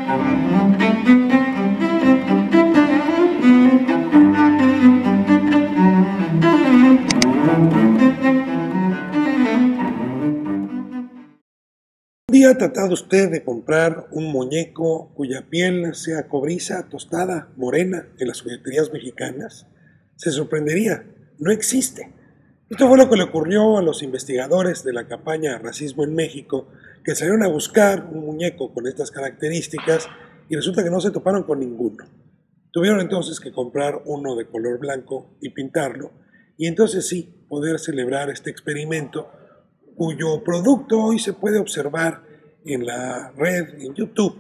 ¿Día ha tratado usted de comprar un muñeco cuya piel sea cobriza, tostada, morena en las jugueterías mexicanas? Se sorprendería, no existe. Esto fue lo que le ocurrió a los investigadores de la campaña Racismo en México, que salieron a buscar un muñeco con estas características y resulta que no se toparon con ninguno. Tuvieron entonces que comprar uno de color blanco y pintarlo, y entonces sí, poder celebrar este experimento cuyo producto hoy se puede observar en la red, en YouTube,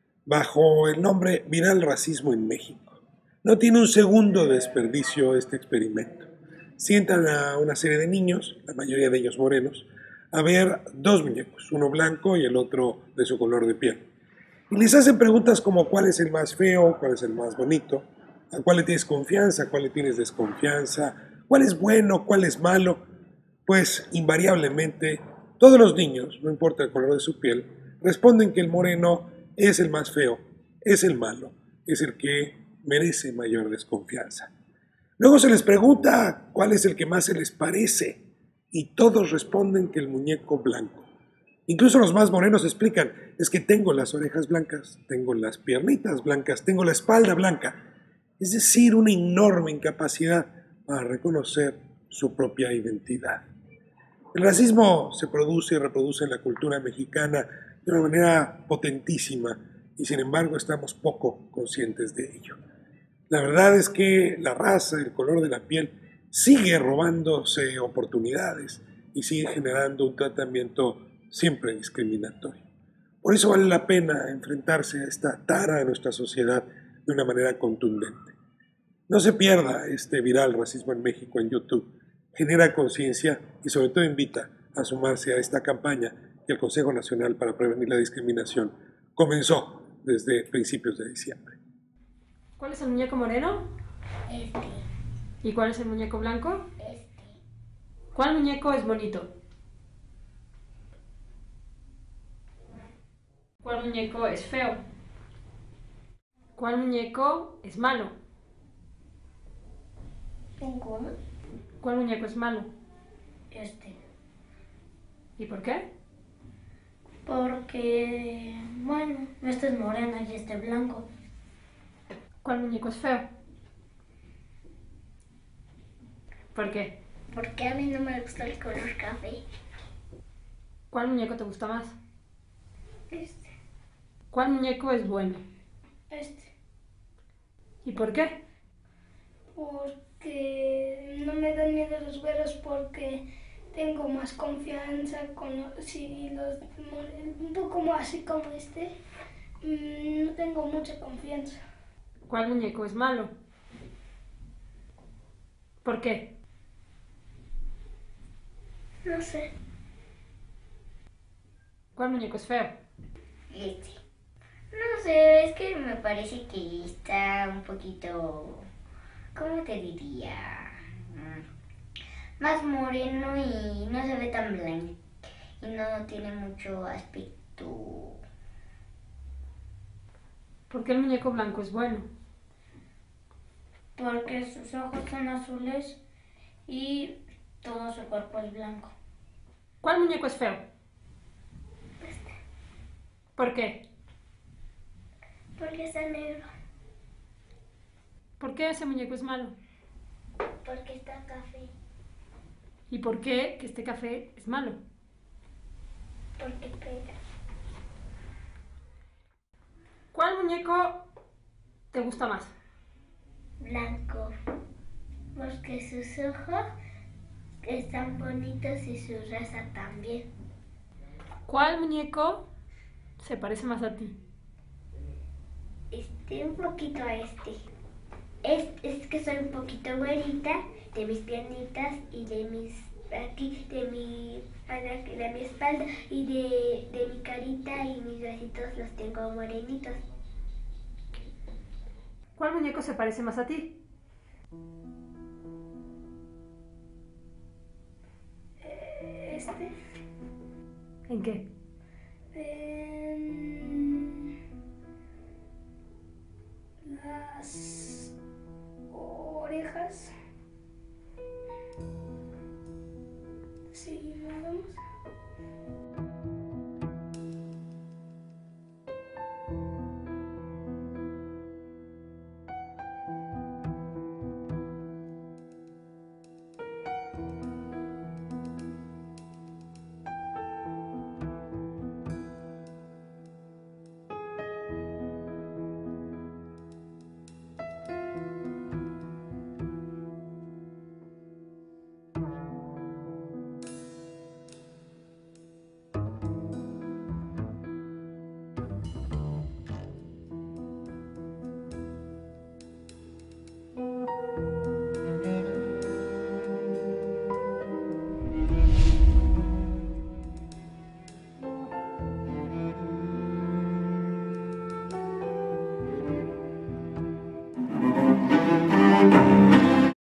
bajo el nombre Viral Racismo en México. No tiene un segundo de desperdicio este experimento. Sientan a una serie de niños, la mayoría de ellos morenos, a ver dos muñecos, uno blanco y el otro de su color de piel. Y les hacen preguntas como cuál es el más feo, cuál es el más bonito, a cuál le tienes confianza, a cuál le tienes desconfianza, cuál es bueno, cuál es malo. Pues invariablemente todos los niños, no importa el color de su piel, responden que el moreno es el más feo, es el malo, es el que merece mayor desconfianza. Luego se les pregunta cuál es el que más se les parece y todos responden que el muñeco blanco. Incluso los más morenos explican, es que tengo las orejas blancas, tengo las piernitas blancas, tengo la espalda blanca. Es decir, una enorme incapacidad para reconocer su propia identidad. El racismo se produce y reproduce en la cultura mexicana de una manera potentísima y sin embargo estamos poco conscientes de ello. La verdad es que la raza, el color de la piel, sigue robándose oportunidades y sigue generando un tratamiento siempre discriminatorio. Por eso vale la pena enfrentarse a esta tara de nuestra sociedad de una manera contundente. No se pierda este viral Racismo en México en YouTube. Genera conciencia y sobre todo invita a sumarse a esta campaña que el Consejo Nacional para Prevenir la Discriminación comenzó desde principios de diciembre. ¿Cuál es el muñeco moreno? Este. ¿Y cuál es el muñeco blanco? Este. ¿Cuál muñeco es bonito? ¿Cuál muñeco es feo? ¿Cuál muñeco es malo? Ninguno. ¿Cuál muñeco es malo? Este. ¿Y por qué? Porque, bueno, este es moreno y este es blanco. ¿Cuál muñeco es feo? ¿Por qué? Porque a mí no me gusta el color café. ¿Cuál muñeco te gusta más? Este. ¿Cuál muñeco es bueno? Este. ¿Y por qué? Porque no me dan miedo los güeros porque tengo más confianza con un poco más así como este. No tengo mucha confianza. ¿Cuál muñeco es malo? ¿Por qué? No sé. ¿Cuál muñeco es feo? Este. No sé, es que me parece que está un poquito, ¿cómo te diría? Más moreno y no se ve tan blanco y no tiene mucho aspecto. ¿Por qué el muñeco blanco es bueno? Porque sus ojos son azules y todo su cuerpo es blanco. ¿Cuál muñeco es feo? Este. ¿Por qué? Porque está negro. ¿Por qué ese muñeco es malo? Porque está café. ¿Y por qué que este café es malo? Porque pega. ¿Cuál muñeco te gusta más? Blanco. Porque sus ojos están bonitos y su raza también. ¿Cuál muñeco se parece más a ti? Un poquito a este. Es que soy un poquito güerita de mis piernitas y de mis aquí, de mi espalda y de mi carita y mis bracitos los tengo morenitos. ¿Cuál muñeco se parece más a ti? Este. ¿En qué? cosas.